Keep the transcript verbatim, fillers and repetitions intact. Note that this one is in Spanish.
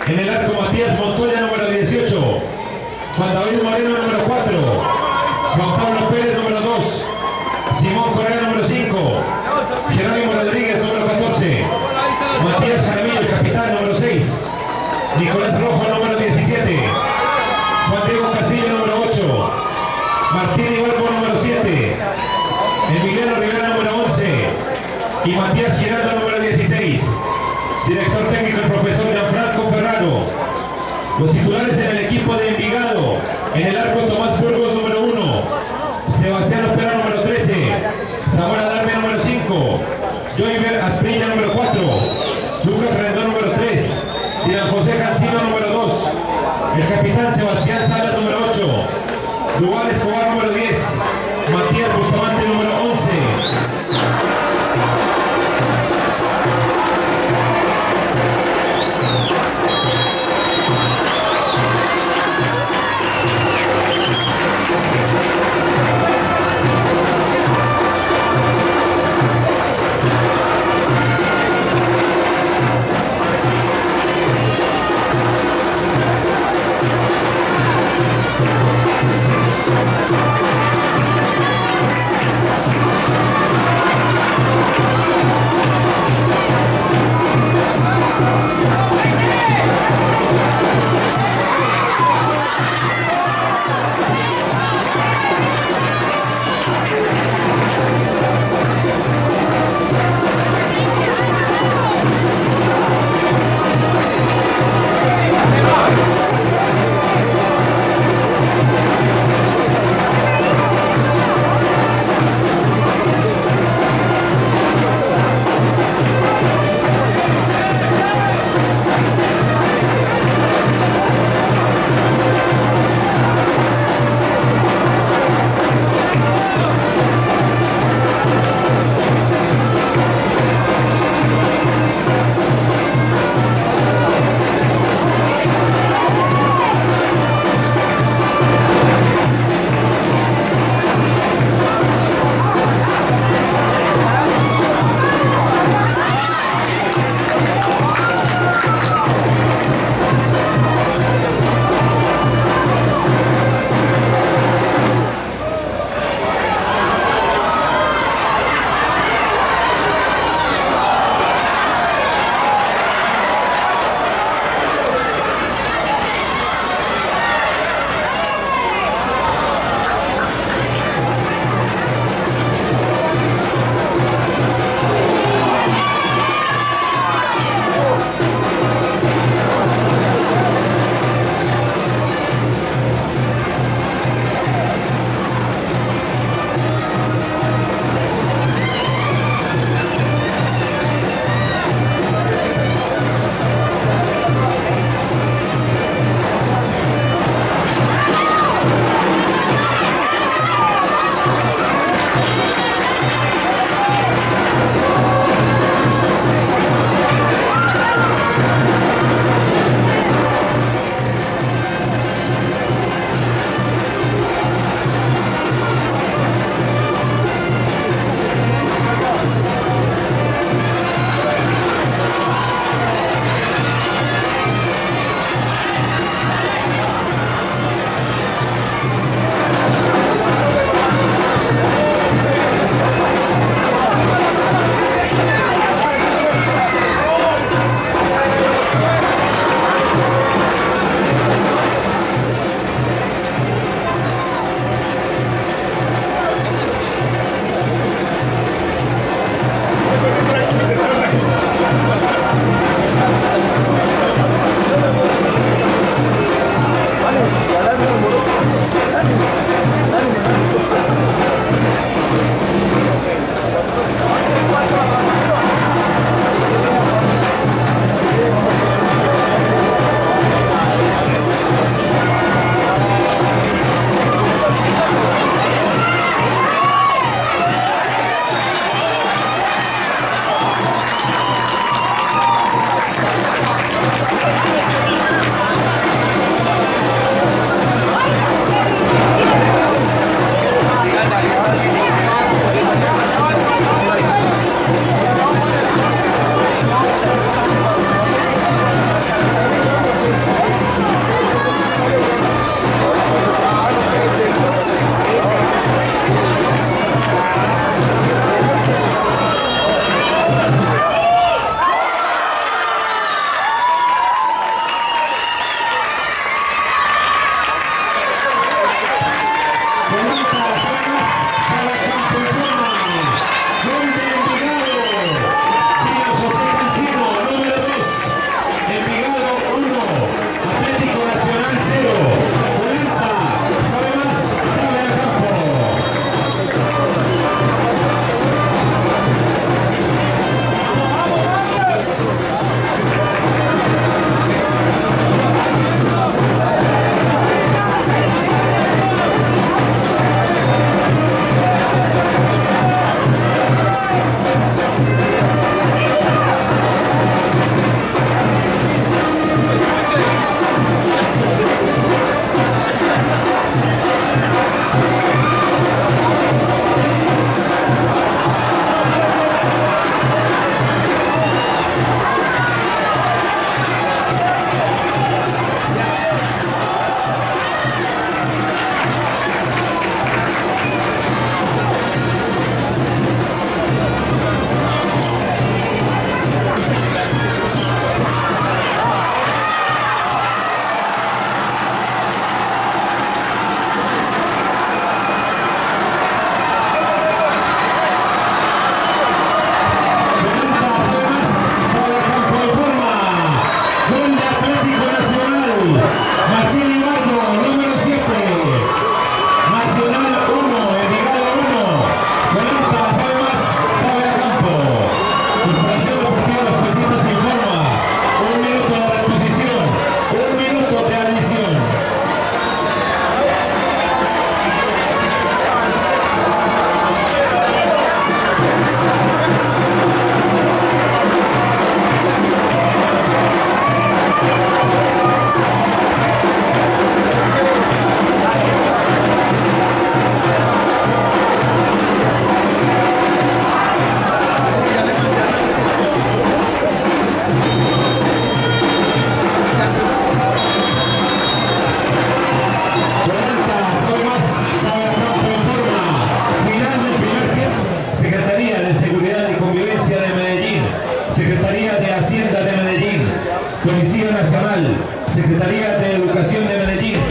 En el arco Matías Montoya, número dieciocho. Juan David Moreno, número cuatro. Juan Pablo Pérez, número dos. Simón Correa, número cinco. Jerónimo Rodríguez, número catorce. Matías Jaramillo, el capitán, número seis. Nicolás Rojo, número diecisiete. Juan Diego Castillo, número ocho. Martín Ibarbo, número siete. Emiliano Rivera, número once. Y Matías Giraldo, número dieciséis. Director técnico, el profesor Gianfranco Ferraro. Los titulares en el equipo de Envigado. En el arco Tomás Burgos, número uno. Sebastián Opera, número trece. Zamora Darme, número cinco. Joyver Asprilla, número cuatro. Lucas Rendón, número tres. Dilan José Cancino, número dos. El capitán Sebastián Salas, número ocho. Duval Escobar, número diez. Matías Bustamante, número once. We'll be right back. Policía Nacional, Secretaría de Educación de Medellín,